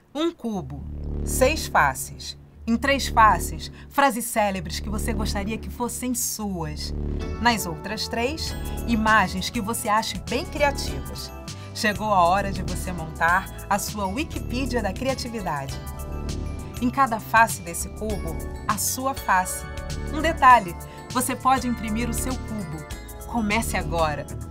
Um cubo, 6 faces. Em 3 faces, frases célebres que você gostaria que fossem suas. Nas outras 3, imagens que você ache bem criativas. Chegou a hora de você montar a sua Wikipedia da criatividade. Em cada face desse cubo, a sua face. Um detalhe, você pode imprimir o seu cubo. Comece agora!